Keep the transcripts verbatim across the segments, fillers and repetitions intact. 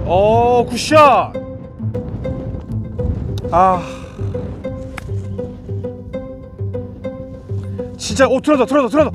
오, 굿샷. 아, 진짜. 오, 들어다 들어다 들어다.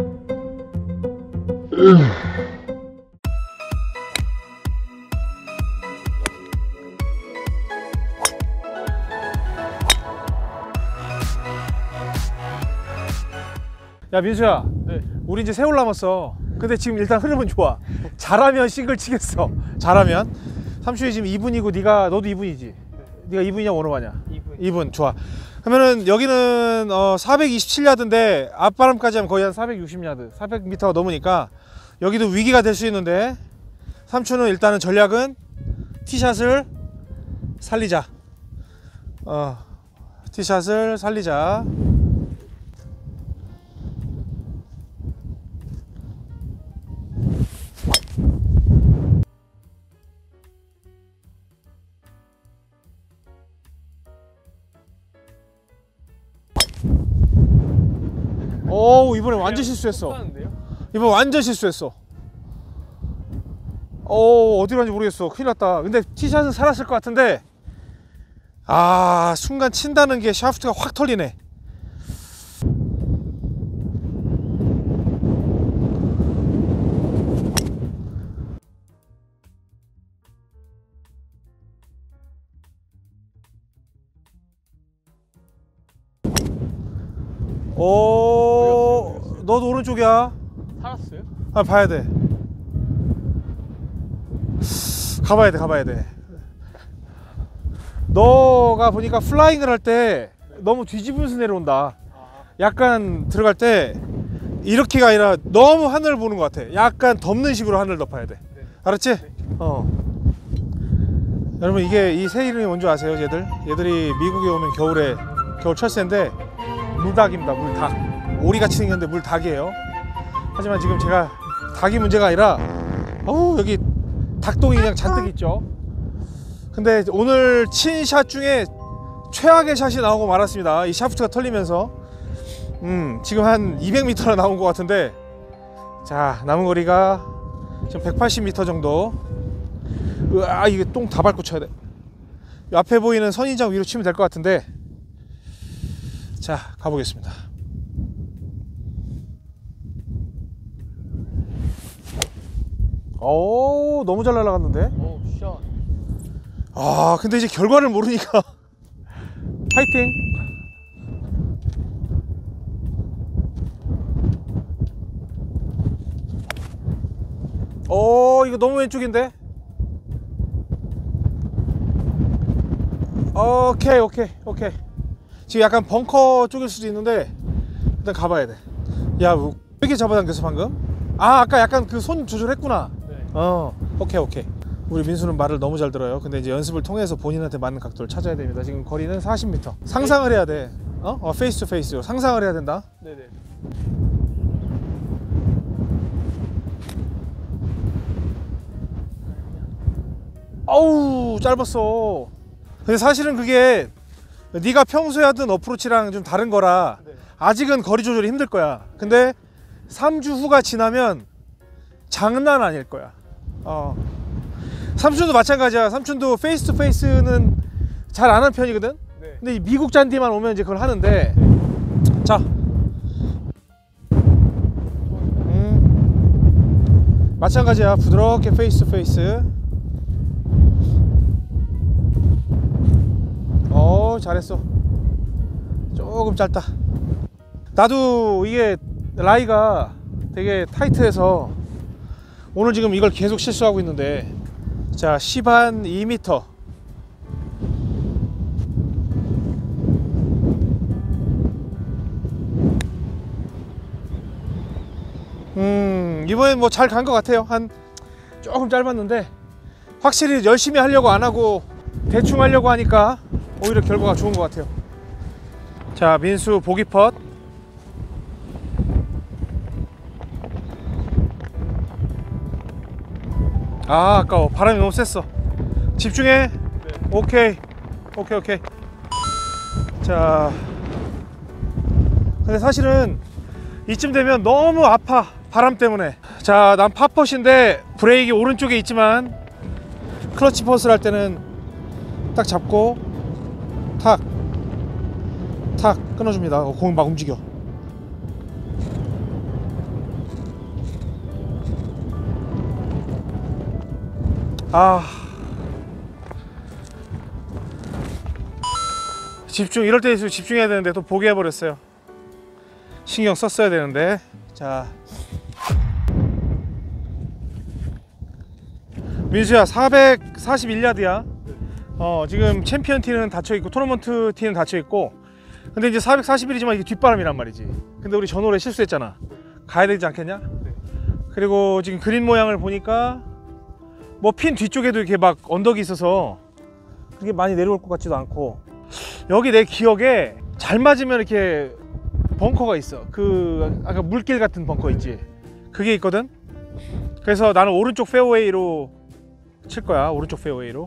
야, 민수야. 네. 우리 이제 세월 남았어. 근데 지금 일단 흐름은 좋아. 잘하면 싱글 치겠어. 잘하면. 삼촌이 지금 이 분이고 네가 너도 이 분이지. 네. 네가 이 분이냐 원오바냐? 이 분. 이 분. 좋아. 그러면은 여기는 어 사백이십칠 야드인데 앞바람까지 하면 거의 한 사백육십 야드, 사백 미터가 넘으니까 여기도 위기가 될 수 있는데, 삼촌은 일단은 전략은 티샷을 살리자. 어 티샷을 살리자. 오, 이번에 완전 실수했어. 이번 완전 실수했어. 오, 어디로 간지 모르겠어. 큰일 났다. 근데 티샷은 살았을 것 같은데, 아, 순간 친다는 게 샤프트가 확 털리네. 오, 너도 오른쪽이야. 살았어요? 아, 봐야 돼. 가봐야 돼, 가봐야 돼. 너가 보니까 플라잉을 할 때 너무 뒤집으면서 내려온다. 약간 들어갈 때 이렇게가 아니라 너무 하늘을 보는 것 같아. 약간 덮는 식으로 하늘을 덮어야 돼. 네. 알았지? 네. 어. 여러분, 이게 이 새 이름이 뭔지 아세요? 얘들? 얘들이 미국에 오면 겨울에 겨울 철새인데 물닭입니다. 물닭. 오리같이 생겼는데 물닭이에요. 하지만 지금 제가 닭이 문제가 아니라, 어우, 여기 닭똥이 그냥 잔뜩 있죠. 근데 오늘 친 샷 중에 최악의 샷이 나오고 말았습니다. 이 샤프트가 털리면서. 음, 지금 한 이백 미터나 나온 것 같은데, 자, 남은 거리가 지금 백팔십 미터 정도. 으아, 이게 똥 다 밟고 쳐야 돼. 앞에 보이는 선인장 위로 치면 될 것 같은데, 자, 가보겠습니다. 오, 너무 잘 날아갔는데. 오, 샷. 아, 근데 이제 결과를 모르니까. 파이팅. 오, 이거 너무 왼쪽인데. 오케이 오케이 오케이. 지금 약간 벙커 쪽일 수도 있는데 일단 가봐야 돼. 야, 왜 이렇게 잡아당겼어 방금? 아, 아까 약간 그 손 조절했구나. 네. 어, 오케이 오케이. 우리 민수는 말을 너무 잘 들어요. 근데 이제 연습을 통해서 본인한테 맞는 각도를 찾아야 됩니다. 지금 거리는 사십 미터. 상상을 해야 돼. 어? 어, 페이스 투 페이스. 상상을 해야 된다. 네네. 아우, 짧았어. 근데 사실은 그게 네가 평소에 하던 어프로치랑 좀 다른 거라 네. 아직은 거리 조절이 힘들 거야. 근데 삼 주 후가 지나면 장난 아닐 거야. 어. 삼촌도 마찬가지야. 삼촌도 페이스 투 페이스는 잘 안 하는 편이거든. 네. 근데 이 미국 잔디만 오면 이제 그걸 하는데, 자, 음, 마찬가지야. 부드럽게 페이스 투 페이스. 어, 잘했어. 조금 짧다. 나도 이게 라이가 되게 타이트해서 오늘 지금 이걸 계속 실수하고 있는데, 자, 십 한 이 미터. 음, 이번엔 뭐 잘 간 것 같아요. 한 조금 짧았는데 확실히 열심히 하려고 안 하고 대충 하려고 하니까 오히려 결과가 좋은 것 같아요. 자, 민수 보기 펫. 아, 아까워. 바람이 너무 셌어. 집중해. 네. 오케이 오케이 오케이. 자, 근데 사실은 이쯤 되면 너무 아파, 바람 때문에. 자, 난 파펫인데 브레이크 오른쪽에 있지만 클러치 퍼스를 할 때는 딱 잡고 탁 탁 끊어줍니다. 어, 공이 막 움직여. 아, 집중, 이럴 때 집중해야 되는데 또 포기해버렸어요. 신경 썼어야 되는데. 자, 민수야, 사백사십일 야드야. 어, 지금 챔피언 티는 닫혀있고 토너먼트 티는 닫혀있고, 근데 이제 사백사십일이지만 이게 뒷바람이란 말이지. 근데 우리 전홀에 실수했잖아. 가야 되지 않겠냐? 그리고 지금 그린 모양을 보니까 뭐 핀 뒤쪽에도 이렇게 막 언덕이 있어서 그게 많이 내려올 것 같지도 않고, 여기 내 기억에 잘 맞으면 이렇게 벙커가 있어. 그 아까 물길 같은 벙커 있지, 그게 있거든. 그래서 나는 오른쪽 페어웨이로 칠 거야. 오른쪽 페어웨이로.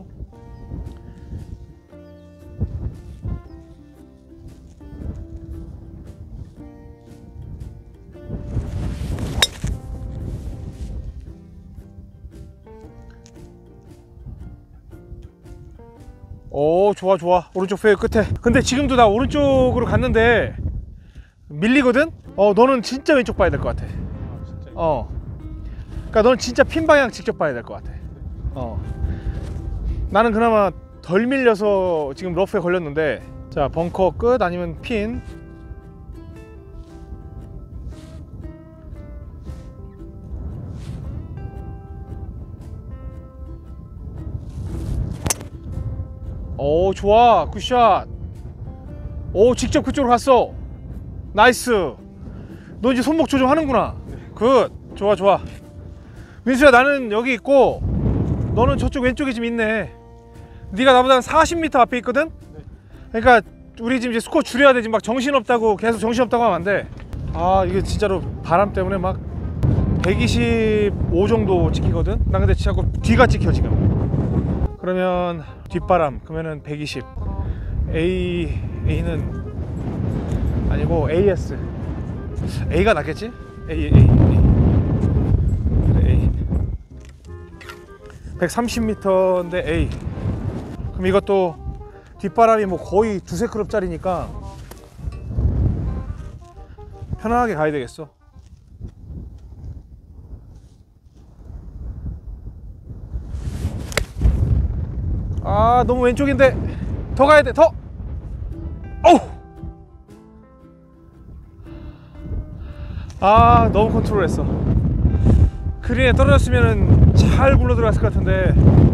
오, 좋아 좋아. 오른쪽 페어 끝에. 근데 지금도 나 오른쪽으로 갔는데 밀리거든? 어, 너는 진짜 왼쪽 봐야 될 것 같아. 아, 진짜? 어, 그러니까 너는 진짜 핀 방향 직접 봐야 될 것 같아. 어, 나는 그나마 덜 밀려서 지금 러프에 걸렸는데. 자, 벙커 끝 아니면 핀. 오, 좋아. 굿샷. 오, 직접 그쪽으로 갔어. 나이스. 너 이제 손목 조정하는구나. 굿. 좋아 좋아. 민수야, 나는 여기 있고 너는 저쪽 왼쪽에 지금 있네. 네가 나보다 한 사십 미터 앞에 있거든. 그러니까 우리 지금 이제 스코어 줄여야 되지. 막 정신없다고 계속 정신없다고 하면 안 돼. 아, 이게 진짜로 바람 때문에 막 백이십오 정도 찍히거든. 난 근데 자꾸 뒤가 찍혀 지금. 그러면 뒷바람, 그러면은 백이십. A, A는 아니고 에이에스. A가 낫겠지? A, A, A. 그래, A. 백삼십 미터인데 A. 그럼 이것도 뒷바람이 뭐 거의 두세 클럽짜리니까 편안하게 가야 되겠어. 아, 너무 왼쪽인데 더 가야 돼. 더. 어우. 아, 너무 컨트롤했어. 그린에 떨어졌으면 잘 굴러 들어갔을 것 같은데.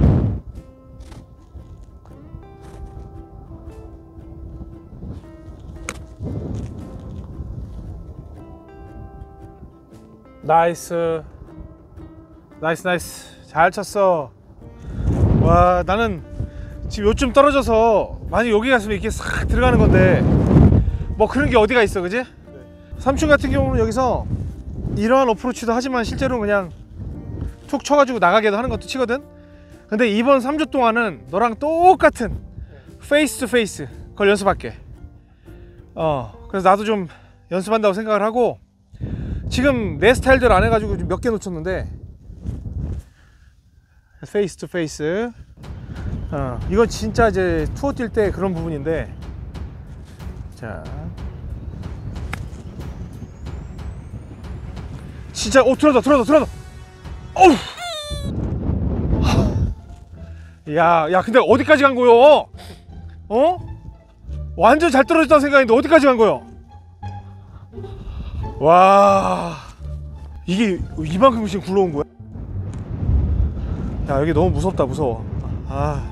나이스. 나이스 나이스. 잘 쳤어. 와, 나는 지금 요쯤 떨어져서 만약 여기 갔으면 이렇게 싹 들어가는 건데 뭐 그런 게 어디가 있어, 그지? 네. 삼촌 같은 경우는 여기서 이러한 어프로치도 하지만 실제로 그냥 툭 쳐가지고 나가게도 하는 것도 치거든. 근데 이번 삼 주 동안은 너랑 똑같은 페이스 투 페이스 그걸 연습할게. 어, 그래서 나도 좀 연습한다고 생각을 하고, 지금 내 스타일대로 안 해가지고 몇 개 놓쳤는데 페이스 투 페이스. 어, 이건 진짜 이제 투어 뛸 때 그런 부분인데. 자, 진짜. 오, 들어다 들어다 들어다. 어우. 야, 야, 근데 어디까지 간 거요? 어? 완전 잘 떨어졌다는 생각인데 어디까지 간 거요? 와, 이게 이만큼 지금 굴러온 거야? 야, 여기 너무 무섭다. 무서워. 아,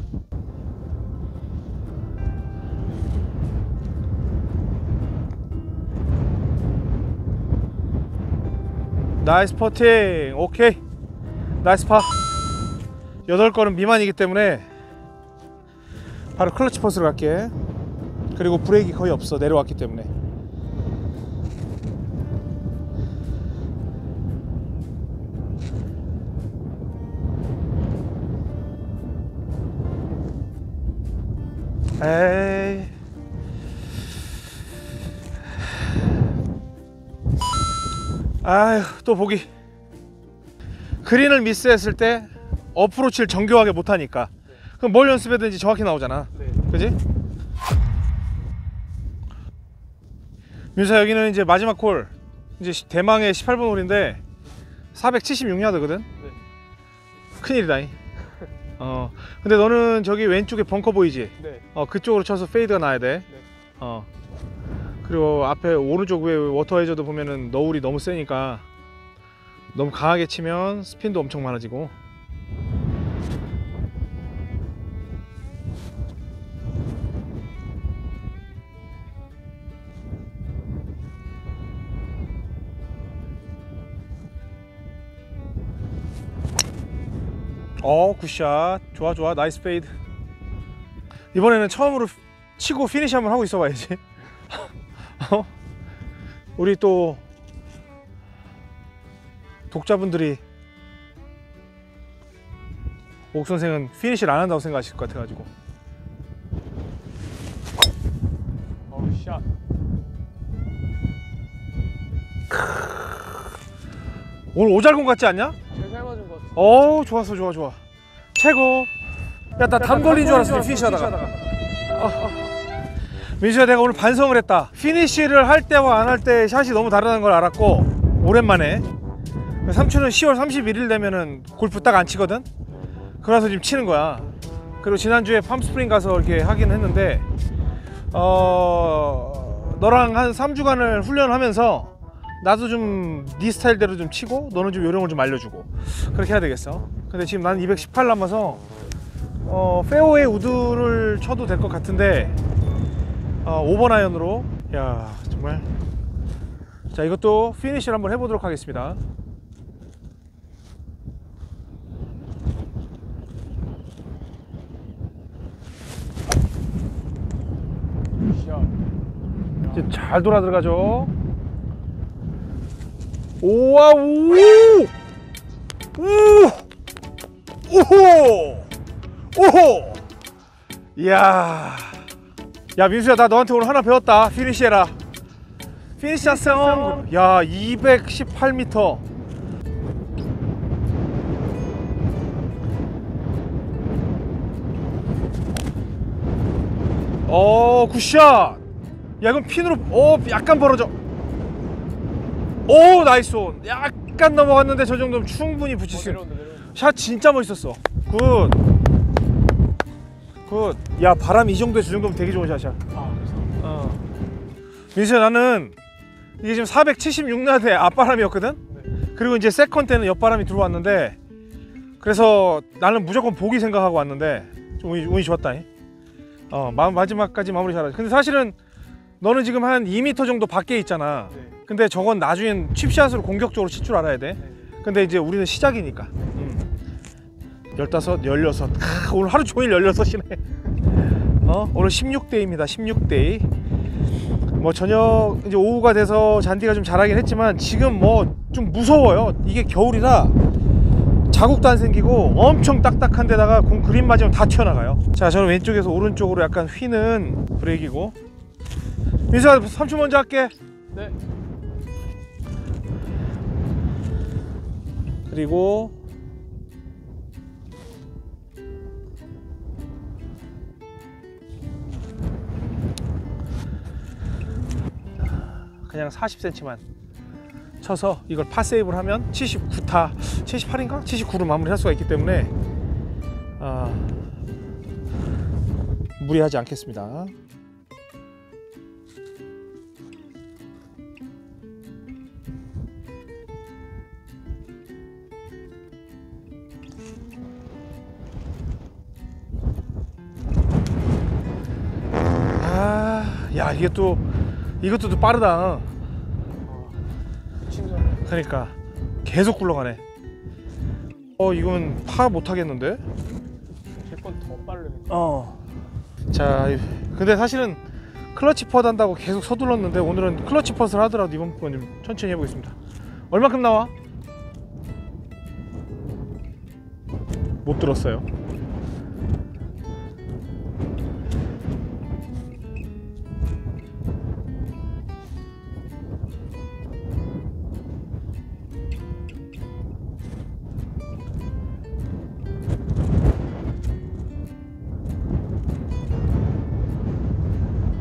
나이스 퍼팅. 오케이, 나이스 파. 여덟 걸음 미만이기 때문에 바로 클러치 퍼스로 갈게. 그리고 브레이크 거의 없어, 내려왔기 때문에. 에이, 아휴, 또 보기. 그린을 미스했을 때 어프로치를 정교하게 못하니까. 네. 그럼 뭘 연습해든지 정확히 나오잖아. 네. 그지? 민수야, 여기는 이제 마지막 홀, 이제 대망의 십팔 번 홀인데 사백칠십육 야드거든. 네. 큰일이다. 어. 근데 너는 저기 왼쪽에 벙커 보이지? 네. 어, 그쪽으로 쳐서 페이드가 나야 돼. 네. 어. 그리고 앞에 오른쪽 위에 워터 해저도 보면은 너울이 너무 세니까 너무 강하게 치면 스핀도 엄청 많아지고. 어, 굿샷. 좋아 좋아. 나이스 페이드. 이번에는 처음으로 치고 피니시 한번 하고 있어 봐야지. 어? 우리 또 독자분들이 옥 선생은 피니시를 안 한다고 생각하실 것 같아가지고. 어우 샷. 오늘 오잘공 같지 않냐? 제일 잘 맞은 것 같아. 어우, 좋았어. 좋아 좋아. 최고. 야, 나 담 걸린 줄 알았어. 피니시 하다가. 아, 민수야, 내가 오늘 반성을 했다. 피니시를 할 때와 안 할 때 샷이 너무 다르다는 걸 알았고, 오랜만에. 삼촌은 시월 삼십일일 되면은 골프 딱 안 치거든. 그래서 지금 치는 거야. 그리고 지난주에 팜스프링 가서 이렇게 하긴 했는데, 어, 너랑 한 삼 주간을 훈련하면서 나도 좀 네 스타일대로 좀 치고 너는 좀 요령을 좀 알려주고 그렇게 해야 되겠어. 근데 지금 난 이백십팔 남아서 어, 페어웨이 우드를 쳐도 될 것 같은데, 어, 오 번 아이언으로. 야, 정말. 자, 이것도 피니시를 한번 해보도록 하겠습니다. 샷. 이제 잘 돌아 들어가죠. 오와 우! 우! 오호! 오호! 이야. 야, 민수야, 나 너한테 오늘 하나 배웠다. 피니시 해라. 피니시 샷성. 야, 이백십팔 미터. 어, 굿샷. 야, 이건 핀으로, 어, 약간 벌어져. 오, 나이스 온. 약간 넘어갔는데 저 정도면 충분히 붙일 수 있어. 샷 진짜 멋있었어. 굿. 굿. 야, 바람 이 정도에 저 정도면 되게 좋은 샷이야. 아, 그래서. 어. 민수야, 나는 이게 지금 사백칠십육 야드의 앞바람이었거든. 네. 그리고 이제 세컨 때는 옆바람이 들어왔는데, 그래서 나는 무조건 보기 생각하고 왔는데 좀 운이, 운이 좋았다. 어, 마, 마지막까지 마무리 잘하지. 근데 사실은 너는 지금 한 이 미터 정도 밖에 있잖아. 네. 근데 저건 나중엔 칩샷으로 공격적으로 칠 줄 알아야 돼. 네. 근데 이제 우리는 시작이니까. 음. 열다섯, 열여섯. 크, 오늘 하루 종일 열여섯이네. 어? 오늘 십육 데이입니다. 십육 데이. 뭐 저녁 이제 오후가 돼서 잔디가 좀 자라긴 했지만 지금 뭐 좀 무서워요. 이게 겨울이라 자국도 안 생기고 엄청 딱딱한 데다가 공 그린 맞으면 다 튀어나가요. 자, 저는 왼쪽에서 오른쪽으로 약간 휘는 브레이크이고. 민수야, 삼촌 먼저 할게. 네. 그리고 그냥 사십 센티미터만 쳐서 이걸 파세이브를 하면 칠십구 타, 칠십팔인가? 칠십구로 마무리할 수가 있기 때문에 아, 무리하지 않겠습니다. 아, 야, 이게 또 이것도 또 빠르다. 그러니까 계속 굴러가네. 어, 이건 파 못하겠는데? 제 건 더 빠르네. 어. 자, 근데 사실은 클러치 펫 한다고 계속 서둘렀는데 오늘은 클러치 펫을 하더라도 이번 번 좀 천천히 해보겠습니다. 얼마큼 나와? 못 들었어요.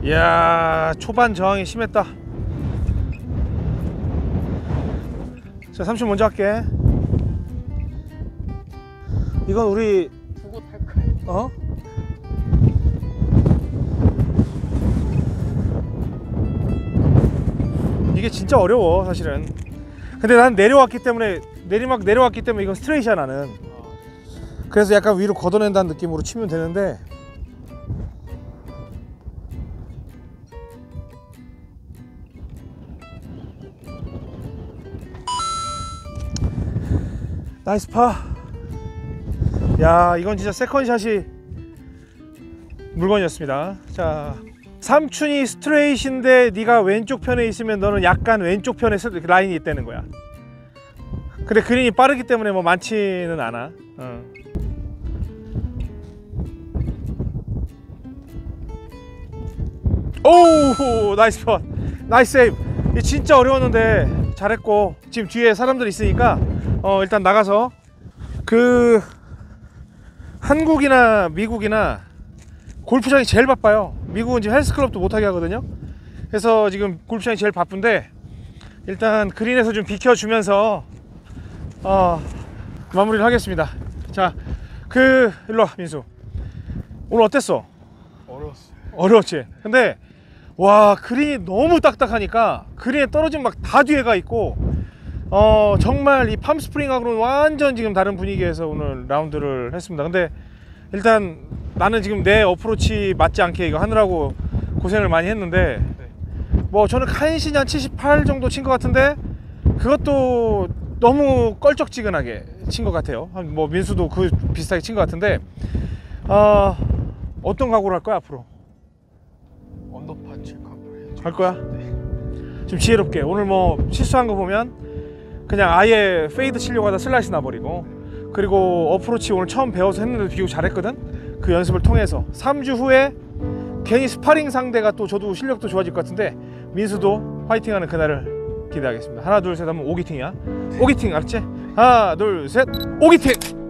이야, 초반 저항이 심했다. 자, 삼촌 먼저 할게. 이건 우리 두고 탈 거야. 어? 이게 진짜 어려워 사실은. 근데 난 내려왔기 때문에 내리막 내려왔기 때문에 이건 스트레이트야 나는. 아, 그래서 약간 위로 걷어낸다는 느낌으로 치면 되는데 나이스 파. 야, 이건 진짜 세컨샷이 물건이었습니다. 자, 삼촌이 스트레이트인데 네가 왼쪽 편에 있으면 너는 약간 왼쪽 편에 라인이 있다는 거야. 근데 그린이 빠르기 때문에 뭐 많지는 않아. 어. 오, 나이스 펀, 나이스 세이브. 이 진짜 어려웠는데 잘했고, 지금 뒤에 사람들 있으니까 어 일단 나가서 그 한국이나 미국이나 골프장이 제일 바빠요. 미국은 지금 헬스클럽도 못하게 하거든요. 그래서 지금 골프장이 제일 바쁜데 일단 그린에서 좀 비켜주면서 어 마무리를 하겠습니다. 자, 그 일로 와 민수. 오늘 어땠어? 어려웠어요. 어려웠지. 근데 와, 그린이 너무 딱딱하니까 그린에 떨어지면 막 다 뒤에 가 있고 어 정말 이 팜스프링하고는 완전 지금 다른 분위기에서 오늘 라운드를 했습니다. 근데 일단 나는 지금 내 어프로치 맞지 않게 이거 하느라고 고생을 많이 했는데 뭐 저는 간신히 한 칠십팔 정도 친 것 같은데 그것도 너무 껄쩍지근하게 친 것 같아요. 뭐 민수도 그 비슷하게 친 것 같은데 어 어떤 각오를 할 거야 앞으로? 언더파 칠 각오를 해야죠. 할 거야? 네. 좀 지혜롭게. 오늘 뭐 실수한 거 보면 그냥 아예 페이드 치려고 하다 슬라이스 나버리고, 그리고 어프로치 오늘 처음 배워서 했는데도 비교적 잘했거든. 그 연습을 통해서 삼 주 후에 괜히 스파링 상대가 또 저도 실력도 좋아질 것 같은데 민수도 화이팅하는 그날을 기대하겠습니다. 하나 둘 셋 하면 오기팅이야. 오기팅 알았지? 하나 둘 셋 오기팅.